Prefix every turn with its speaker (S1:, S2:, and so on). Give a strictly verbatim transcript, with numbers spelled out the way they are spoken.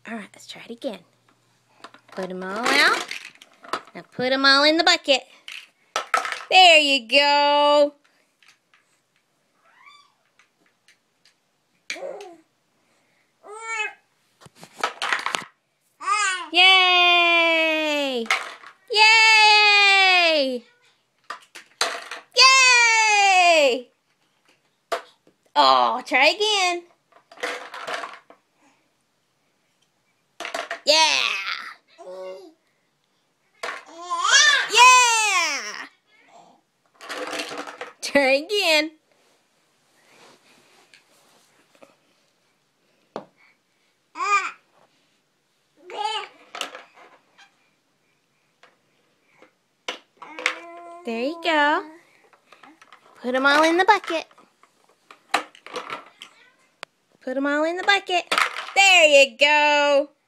S1: Alright, let's try it again. Put them all out. Now put them all in the bucket. There you go. Yay! Yay! Yay! Oh, try again. Yeah! Yeah! Try again. There you go. Put them all in the bucket. Put them all in the bucket. There you go.